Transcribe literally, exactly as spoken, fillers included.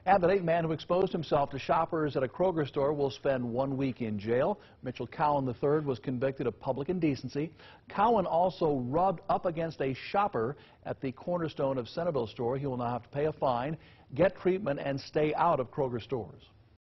And the man who exposed himself to shoppers at a Kroger store will spend one week in jail. Mitchell Cowan the third was convicted of public indecency. Cowan also rubbed up against a shopper at the Cornerstone of Centerville store. He will now have to pay a fine, get treatment, and stay out of Kroger stores.